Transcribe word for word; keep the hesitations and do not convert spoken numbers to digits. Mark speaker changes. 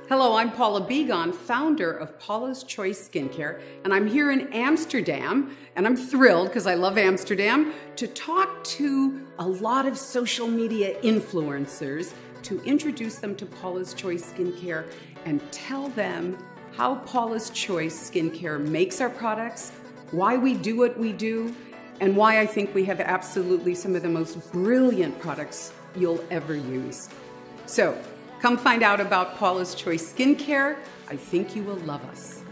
Speaker 1: Hello, I'm Paula Begon, founder of Paula's Choice Skincare, and I'm here in Amsterdam, and I'm thrilled because I love Amsterdam, to talk to a lot of social media influencers to introduce them to Paula's Choice Skincare and tell them how Paula's Choice Skincare makes our products, why we do what we do, and why I think we have absolutely some of the most brilliant products you'll ever use. So, come find out about Paula's Choice Skincare. I think you will love us.